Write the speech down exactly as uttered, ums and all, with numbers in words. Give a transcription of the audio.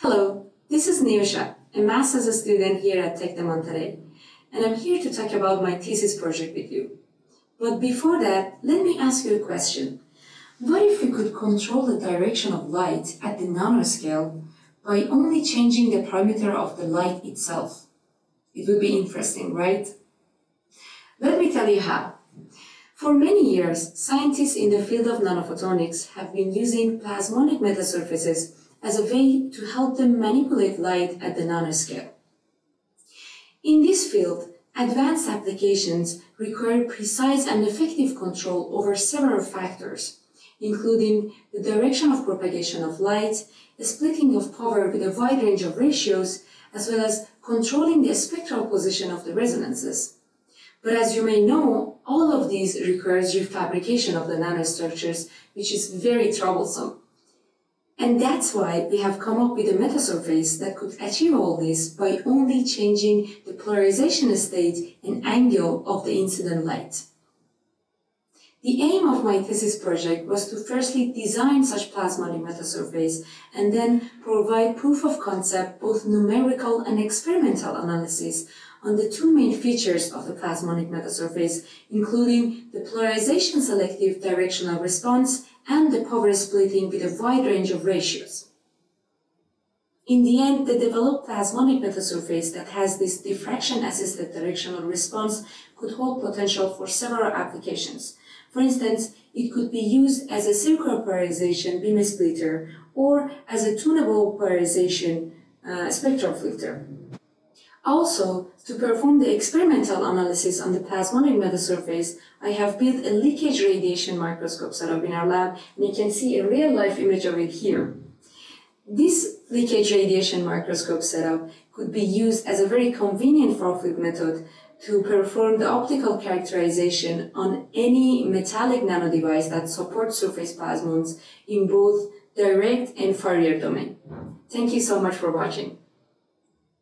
Hello, this is Neosha, a master's student here at Tec de Monterrey, and I'm here to talk about my thesis project with you. But before that, let me ask you a question. What if we could control the direction of light at the nanoscale by only changing the parameter of the light itself? It would be interesting, right? Let me tell you how. For many years, scientists in the field of nanophotonics have been using plasmonic metasurfaces as a way to help them manipulate light at the nanoscale. In this field, advanced applications require precise and effective control over several factors, including the direction of propagation of light, the splitting of power with a wide range of ratios, as well as controlling the spectral position of the resonances. But as you may know, all of these requires refabrication of the nanostructures, which is very troublesome. And that's why we have come up with a metasurface that could achieve all this by only changing the polarization state and angle of the incident light. The aim of my thesis project was to firstly design such plasmonic metasurface and then provide proof of concept, both numerical and experimental analysis on the two main features of the plasmonic metasurface, including the polarization selective directional response and the power splitting with a wide range of ratios. In the end, the developed plasmonic metasurface that has this diffraction-assisted directional response could hold potential for several applications. For instance, it could be used as a circular polarization beam splitter or as a tunable polarization uh, spectral filter. Also, to perform the experimental analysis on the plasmonic metasurface, I have built a leakage radiation microscope setup in our lab, and you can see a real-life image of it here. This leakage radiation microscope setup could be used as a very convenient far-field method to perform the optical characterization on any metallic nanodevice that supports surface plasmons in both direct and Fourier domain. Thank you so much for watching.